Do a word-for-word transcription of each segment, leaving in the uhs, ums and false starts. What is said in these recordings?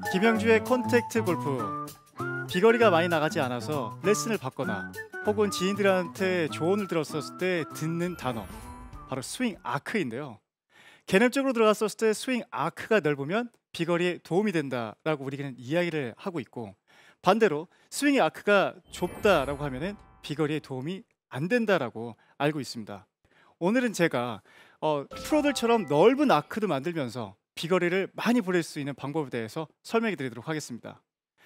김영주의 콘택트 골프. 비거리가 많이 나가지 않아서 레슨을 받거나 혹은 지인들한테 조언을 들었었을 때 듣는 단어, 바로 스윙 아크인데요. 개념적으로 들어갔었을 때 스윙 아크가 넓으면 비거리에 도움이 된다라고 우리는 이야기를 하고 있고, 반대로 스윙의 아크가 좁다라고 하면은 비거리에 도움이 안 된다라고 알고 있습니다. 오늘은 제가 어, 프로들처럼 넓은 아크도 만들면서 비거리를 많이 보낼 수 있는 방법에 대해서 설명해 드리도록 하겠습니다.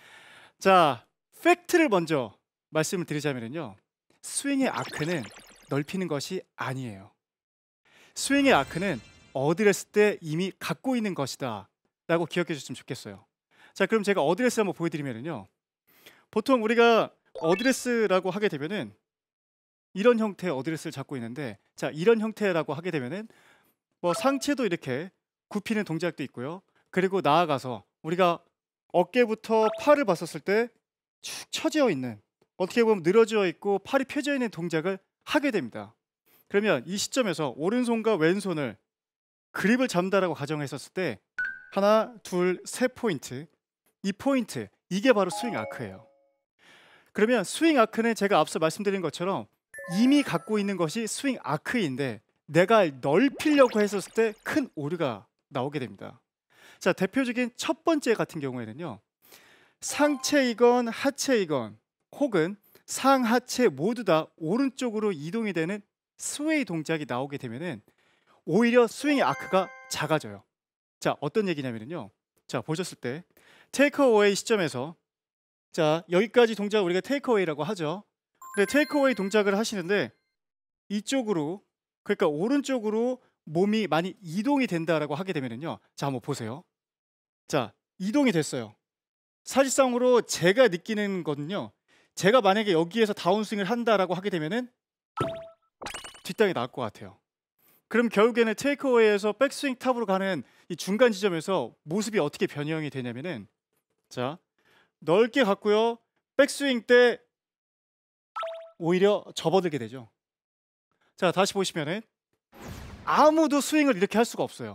자, 팩트를 먼저 말씀을 드리자면요, 스윙의 아크는 넓히는 것이 아니에요. 스윙의 아크는 어드레스 때 이미 갖고 있는 것이다 라고 기억해 주셨으면 좋겠어요. 자, 그럼 제가 어드레스 한번 보여드리면요, 보통 우리가 어드레스라고 하게 되면은 이런 형태의 어드레스를 잡고 있는데, 자, 이런 형태라고 하게 되면은 뭐 상체도 이렇게 굽히는 동작도 있고요, 그리고 나아가서 우리가 어깨부터 팔을 봤었을 때 축 처져 있는, 어떻게 보면 늘어져 있고 팔이 펴져 있는 동작을 하게 됩니다. 그러면 이 시점에서 오른손과 왼손을 그립을 잡는다라고 가정했었을 때 하나, 둘, 세 포인트, 이 포인트, 이게 바로 스윙 아크예요. 그러면 스윙 아크는 제가 앞서 말씀드린 것처럼 이미 갖고 있는 것이 스윙 아크인데, 내가 넓히려고 했었을 때 큰 오류가 나오게 됩니다. 자, 대표적인 첫 번째 같은 경우에는요, 상체이건 하체이건 혹은 상하체 모두 다 오른쪽으로 이동이 되는 스웨이 동작이 나오게 되면은 오히려 스윙의 아크가 작아져요. 자, 어떤 얘기냐면요, 자, 보셨을 때 테이크 어웨이 시점에서, 자, 여기까지 동작을 우리가 테이크 어웨이라고 하죠. 근데 테이크 어웨이 동작을 하시는데 이쪽으로, 그러니까 오른쪽으로 몸이 많이 이동이 된다라고 하게 되면요, 자, 한번 보세요. 자, 이동이 됐어요. 사실상으로 제가 느끼는 거는요, 제가 만약에 여기에서 다운스윙을 한다라고 하게 되면은 뒷땅이 나올 것 같아요. 그럼 결국에는 테이크어웨이에서 백스윙 탑으로 가는 이 중간 지점에서 모습이 어떻게 변형이 되냐면은, 자, 넓게 갔고요, 백스윙 때 오히려 접어들게 되죠. 자, 다시 보시면은 아무도 스윙을 이렇게 할 수가 없어요.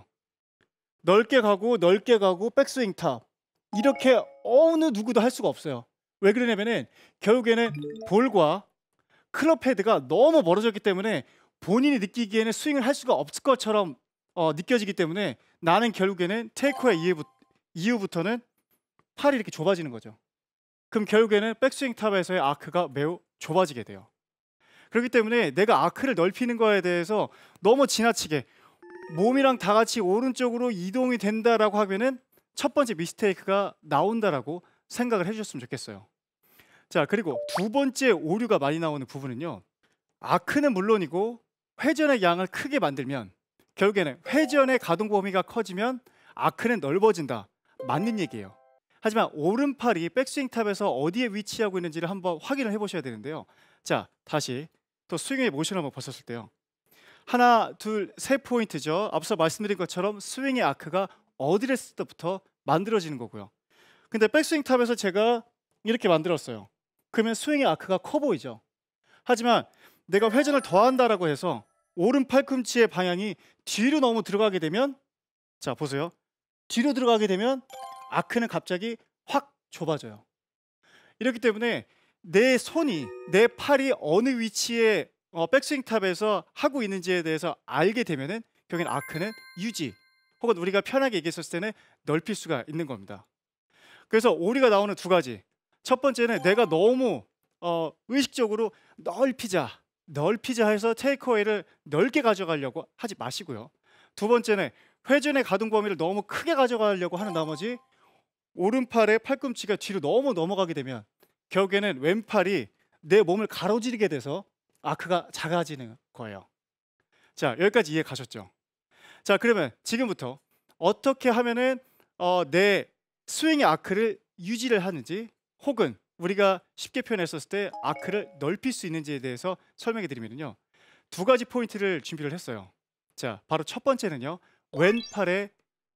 넓게 가고 넓게 가고 백스윙 탑, 이렇게 어느 누구도 할 수가 없어요. 왜 그러냐면은 결국에는 볼과 클럽 헤드가 너무 멀어졌기 때문에 본인이 느끼기에는 스윙을 할 수가 없을 것처럼 어, 느껴지기 때문에 나는 결국에는 테이크어웨이 이후부터, 이후부터는 팔이 이렇게 좁아지는 거죠. 그럼 결국에는 백스윙 탑에서의 아크가 매우 좁아지게 돼요. 그렇기 때문에 내가 아크를 넓히는 거에 대해서 너무 지나치게 몸이랑 다 같이 오른쪽으로 이동이 된다라고 하면은 첫 번째 미스테이크가 나온다라고 생각을 해주셨으면 좋겠어요. 자, 그리고 두 번째 오류가 많이 나오는 부분은요, 아크는 물론이고 회전의 양을 크게 만들면 결국에는 회전의 가동 범위가 커지면 아크는 넓어진다, 맞는 얘기예요. 하지만 오른팔이 백스윙 탑에서 어디에 위치하고 있는지를 한번 확인을 해보셔야 되는데요. 자, 다시 또 스윙의 모션을 한번 봤었을 때요, 하나, 둘, 세 포인트죠. 앞서 말씀드린 것처럼 스윙의 아크가 어드레스 때부터 만들어지는 거고요. 근데 백스윙 탑에서 제가 이렇게 만들었어요. 그러면 스윙의 아크가 커 보이죠. 하지만 내가 회전을 더한다라고 해서 오른 팔꿈치의 방향이 뒤로 너무 들어가게 되면, 자, 보세요. 뒤로 들어가게 되면 아크는 갑자기 확 좁아져요. 이렇기 때문에 내 손이, 내 팔이 어느 위치에 어, 백스윙 탑에서 하고 있는지에 대해서 알게 되면은 결국엔 아크는 유지, 혹은 우리가 편하게 얘기했을 때는 넓힐 수가 있는 겁니다. 그래서 오류가 나오는 두 가지. 첫 번째는 내가 너무 어, 의식적으로 넓히자 넓히자 해서 테이크어웨이를 넓게 가져가려고 하지 마시고요. 두 번째는 회전의 가동 범위를 너무 크게 가져가려고 하는 나머지 오른팔의 팔꿈치가 뒤로 너무 넘어가게 되면 결국에는 왼팔이 내 몸을 가로지르게 돼서 아크가 작아지는 거예요. 자, 여기까지 이해 가셨죠? 자, 그러면 지금부터 어떻게 하면은 어, 내 스윙의 아크를 유지를 하는지, 혹은 우리가 쉽게 표현했었을 때 아크를 넓힐 수 있는지에 대해서 설명해 드리면요, 두 가지 포인트를 준비를 했어요. 자, 바로 첫 번째는요, 왼팔에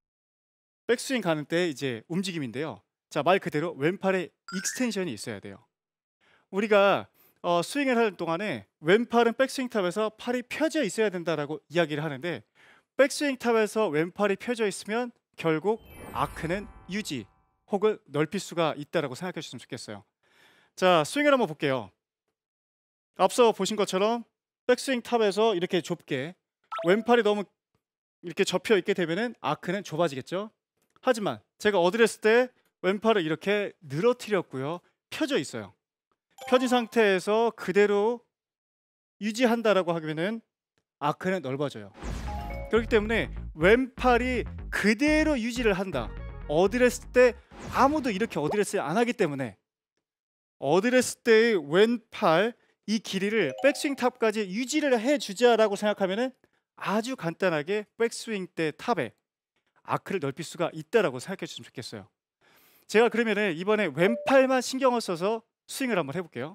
백스윙 가는 때 이제 움직임인데요. 자, 말 그대로 왼팔에 익스텐션이 있어야 돼요. 우리가 어, 스윙을 하는 동안에 왼팔은 백스윙 탑에서 팔이 펴져 있어야 된다라고 이야기를 하는데, 백스윙 탑에서 왼팔이 펴져 있으면 결국 아크는 유지, 혹은 넓힐 수가 있다라고 생각해 주셨으면 좋겠어요. 자, 스윙을 한번 볼게요. 앞서 보신 것처럼 백스윙 탑에서 이렇게 좁게 왼팔이 너무 이렇게 접혀 있게 되면은 아크는 좁아지겠죠. 하지만 제가 어드레스 때 왼팔을 이렇게 늘어뜨렸고요. 펴져 있어요. 펴진 상태에서 그대로 유지한다라고 하면은 아크는 넓어져요. 그렇기 때문에 왼팔이 그대로 유지를 한다. 어드레스 때 아무도 이렇게 어드레스 안 하기 때문에 어드레스 때의 왼팔 이 길이를 백스윙 탑까지 유지를 해주자라고 생각하면은 아주 간단하게 백스윙 때 탑에 아크를 넓힐 수가 있다라고 생각해 주시면 좋겠어요. 제가 그러면은 이번에 왼팔만 신경을 써서 스윙을 한번 해볼게요.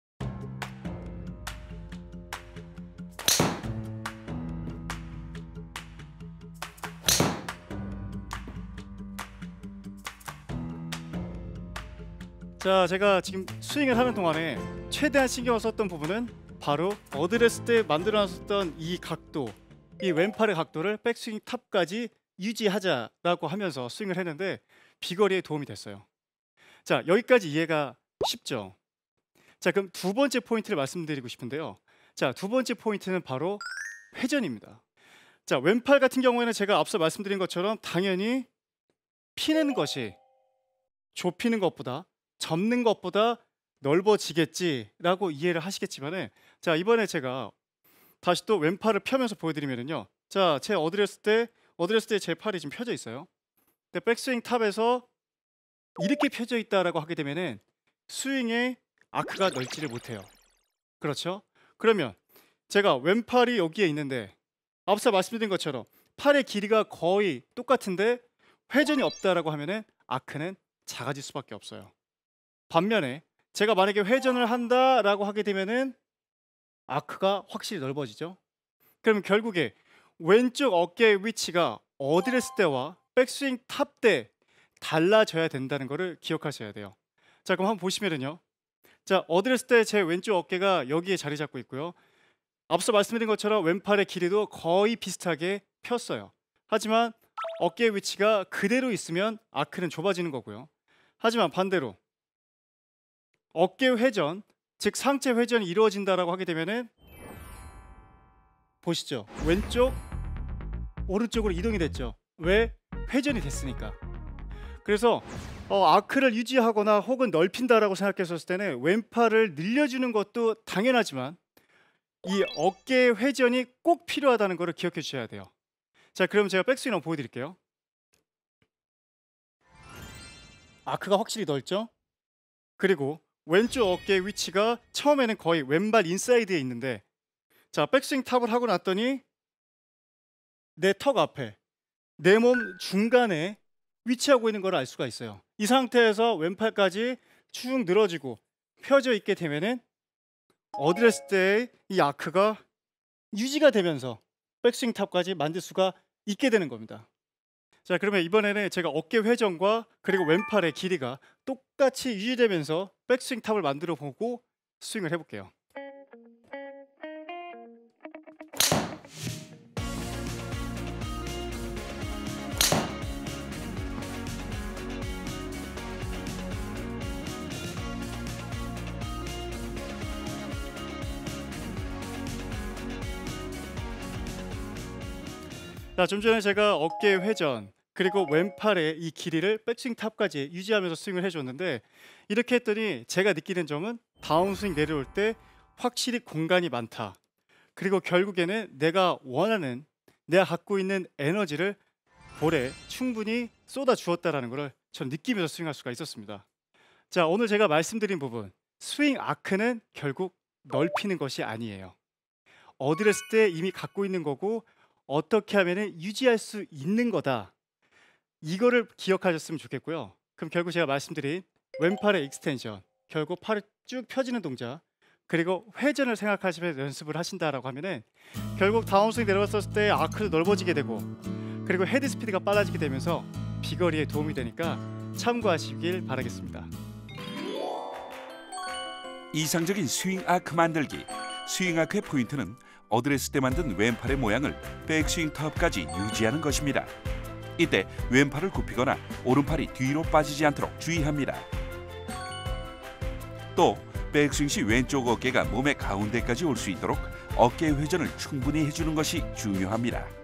자, 제가 지금 스윙을 하는 동안에 최대한 신경을 썼던 부분은 바로 어드레스 때 만들어놨었던 이 각도, 이 왼팔의 각도를 백스윙 탑까지 유지하자라고 하면서 스윙을 했는데 비거리에 도움이 됐어요. 자, 여기까지 이해가 쉽죠? 자, 그럼 두 번째 포인트를 말씀드리고 싶은데요. 자, 두 번째 포인트는 바로 회전입니다. 자, 왼팔 같은 경우에는 제가 앞서 말씀드린 것처럼 당연히 피는 것이 좁히는 것보다 접는 것보다 넓어지겠지라고 이해를 하시겠지만은, 자, 이번에 제가 다시 또 왼팔을 펴면서 보여드리면은요. 자, 제 어드레스 때 어드레스 때 제 팔이 지금 펴져 있어요. 근데 백스윙 탑에서 이렇게 펴져 있다라고 하게 되면은 스윙에 아크가 넓지를 못해요. 그렇죠? 그러면 제가 왼팔이 여기에 있는데 앞서 말씀드린 것처럼 팔의 길이가 거의 똑같은데 회전이 없다라고 하면은 아크는 작아질 수밖에 없어요. 반면에 제가 만약에 회전을 한다라고 하게 되면은 아크가 확실히 넓어지죠. 그러면 결국에 왼쪽 어깨의 위치가 어드레스 때와 백스윙 탑 때 달라져야 된다는 것을 기억하셔야 돼요. 자, 그럼 한번 보시면은요. 자, 어드레스 때 제 왼쪽 어깨가 여기에 자리 잡고 있고요. 앞서 말씀드린 것처럼 왼팔의 길이도 거의 비슷하게 폈어요. 하지만 어깨의 위치가 그대로 있으면 아크는 좁아지는 거고요. 하지만 반대로 어깨 회전, 즉 상체 회전이 이루어진다라고 하게 되면은 보시죠. 왼쪽, 오른쪽으로 이동이 됐죠. 왜? 회전이 됐으니까. 그래서 어, 아크를 유지하거나 혹은 넓힌다라고 생각했을 때는 왼팔을 늘려주는 것도 당연하지만 이 어깨 회전이 꼭 필요하다는 것을 기억해 주셔야 돼요. 자, 그럼 제가 백스윙 한번 보여드릴게요. 아크가 확실히 넓죠? 그리고 왼쪽 어깨 위치가 처음에는 거의 왼발 인사이드에 있는데, 자, 백스윙 탑을 하고 났더니 내 턱 앞에, 내 몸 중간에 위치하고 있는 걸 알 수가 있어요. 이 상태에서 왼팔까지 쭉 늘어지고 펴져 있게 되면은 어드레스 때의 이 아크가 유지가 되면서 백스윙 탑까지 만들 수가 있게 되는 겁니다. 자, 그러면 이번에는 제가 어깨 회전과 그리고 왼팔의 길이가 똑같이 유지되면서 백스윙 탑을 만들어 보고 스윙을 해볼게요. 자, 좀 전에 제가 어깨 회전 그리고 왼팔의 이 길이를 백스윙 탑까지 유지하면서 스윙을 해줬는데, 이렇게 했더니 제가 느끼는 점은 다운스윙 내려올 때 확실히 공간이 많다. 그리고 결국에는 내가 원하는, 내가 갖고 있는 에너지를 볼에 충분히 쏟아 주었다라는 걸 전 느끼면서 스윙할 수가 있었습니다. 자, 오늘 제가 말씀드린 부분, 스윙 아크는 결국 넓히는 것이 아니에요. 어드레스 때 이미 갖고 있는 거고 어떻게 하면 유지할 수 있는 거다. 이거를 기억하셨으면 좋겠고요. 그럼 결국 제가 말씀드린 왼팔의 익스텐션, 결국 팔이 쭉 펴지는 동작, 그리고 회전을 생각하시면서 연습을 하신다라고 하면은 결국 다운스윙 내려갔을 때 아크도 넓어지게 되고, 그리고 헤드 스피드가 빨라지게 되면서 비거리에 도움이 되니까 참고하시길 바라겠습니다. 이상적인 스윙 아크 만들기. 스윙 아크의 포인트는 어드레스 때 만든 왼팔의 모양을 백스윙 탑까지 유지하는 것입니다. 이때 왼팔을 굽히거나 오른팔이 뒤로 빠지지 않도록 주의합니다. 또 백스윙 시 왼쪽 어깨가 몸의 가운데까지 올 수 있도록 어깨 회전을 충분히 해주는 것이 중요합니다.